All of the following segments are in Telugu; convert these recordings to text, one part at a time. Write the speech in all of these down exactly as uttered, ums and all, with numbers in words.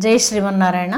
జై శ్రీమన్నారాయణ.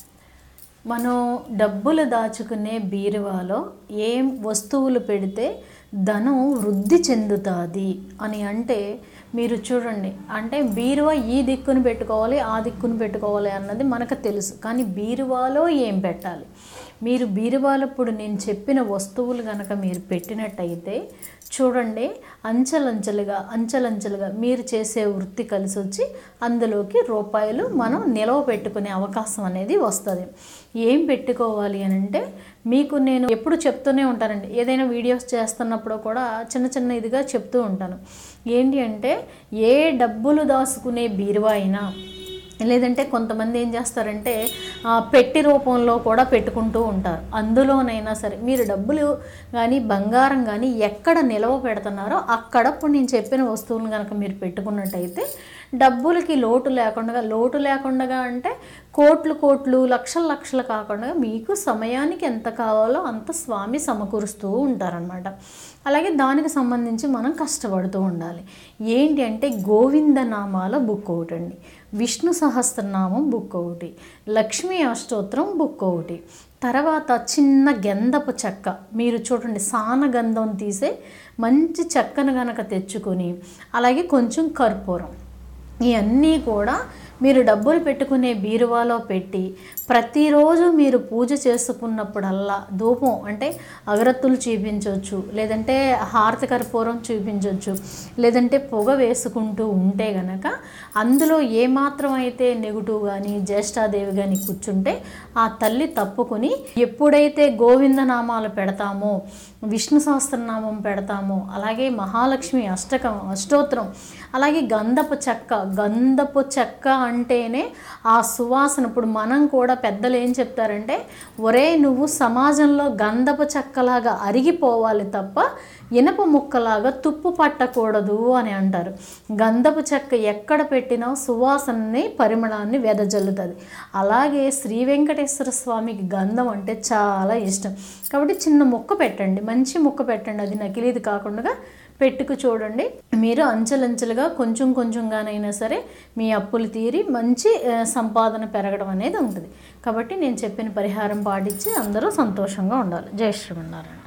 మనం డబ్బులు దాచుకునే బీరువాలో ఏం వస్తువులు పెడితే ధనం వృద్ధి చెందుతుంది అని అంటే మీరు చూడండి, అంటే బీరువా ఈ దిక్కును పెట్టుకోవాలి ఆ దిక్కును పెట్టుకోవాలి అన్నది మనకు తెలుసు. కానీ బీరువాలో ఏం పెట్టాలి, మీరు బీరువాలో ఇప్పుడు నేను చెప్పిన వస్తువులు కనుక మీరు పెట్టినట్టయితే చూడండి, అంచెలంచెలుగా అంచెలంచెలుగా మీరు చేసే వృత్తి కలిసి వచ్చి అందులోకి రూపాయలు మనం నిలవ పెట్టుకునే అవకాశం అనేది వస్తుంది. ఏం పెట్టుకోవాలి అని అంటే మీకు నేను ఎప్పుడు చెప్తూనే ఉంటానండి, ఏదైనా వీడియోస్ చేస్తున్నప్పుడు కూడా చిన్న చిన్న ఇదిగా చెప్తూ ఉంటాను. ఏంటి అంటే ఏ డబ్బులు దాచుకునే బీరువా అయినా, లేదంటే కొంతమంది ఏం చేస్తారంటే పెట్టి రూపంలో కూడా పెట్టుకుంటూ ఉంటారు. అందులోనైనా సరే మీరు డబ్బులు కానీ బంగారం కానీ ఎక్కడ నిలవ పెడుతున్నారో అక్కడ ఇప్పుడు నేను చెప్పిన వస్తువులను కనుక మీరు పెట్టుకున్నట్టయితే డబ్బులకి లోటు లేకుండా, లోటు లేకుండా అంటే కోట్లు కోట్లు లక్షల లక్షలు కాకుండా మీకు సమయానికి ఎంత కావాలో అంత స్వామి సమకూరుస్తూ ఉంటారనమాట. అలాగే దానికి సంబంధించి మనం కష్టపడుతూ ఉండాలి. ఏంటి అంటే గోవిందనామాల బుక్ ఒకటి అండి, విష్ణు సహస్రనామం బుక్ ఒకటి, లక్ష్మీ అష్టోత్తరం బుక్ ఒకటి, తర్వాత చిన్న గంధపు చెక్క, మీరు చూడండి సానగంధం తీసే మంచి చెక్కను కనుక తెచ్చుకొని, అలాగే కొంచెం కర్పూరం, ఇవన్నీ కూడా మీరు డబ్బులు పెట్టుకునే బీరువాలో పెట్టి ప్రతిరోజు మీరు పూజ చేసుకున్నప్పుడల్లా ధూపం అంటే అగరత్తులు చూపించవచ్చు, లేదంటే హారతి కర్పూరం చూపించవచ్చు, లేదంటే పొగ వేసుకుంటూ ఉంటే గనక అందులో ఏమాత్రం అయితే నెగిటివ్ కానీ జ్యేష్ఠాదేవి కానీ కూర్చుంటే ఆ తల్లి తప్పుకొని ఎప్పుడైతే గోవిందనామాలు పెడతామో, విష్ణు సహస్రనామం పెడతామో, అలాగే మహాలక్ష్మి అష్టకం అష్టోత్తరం, అలాగే గంధపు చెక్క, గంధపు చెక్క అంటేనే ఆ సువాసన. ఇప్పుడు మనం కూడా పెద్దలు ఏం చెప్తారంటే, ఒరే నువ్వు సమాజంలో గంధపు చెక్కలాగా అరిగిపోవాలి తప్ప ఇనప ముక్కలాగా తుప్పు పట్టకూడదు అని అంటారు. గంధపు చెక్క ఎక్కడ పెట్టినా సువాసనని పరిమళాన్ని వెదజల్లుతుంది. అలాగే శ్రీ వెంకటేశ్వర స్వామికి గంధం అంటే చాలా ఇష్టం కాబట్టి చిన్న ముక్క పెట్టండి, మంచి ముక్క పెట్టండి, అది నకిలీది కాకుండా పెట్టుకు చూడండి. మీరు అంచెలంచెలుగా కొంచెం కొంచెంగానైనా సరే మీ అప్పులు తీరి మంచి సంపాదన పెరగడం అనేది ఉంటుంది. కాబట్టి నేను చెప్పిన పరిహారం పాటించి అందరూ సంతోషంగా ఉండాలి. జై శ్రీమన్నారాయణ.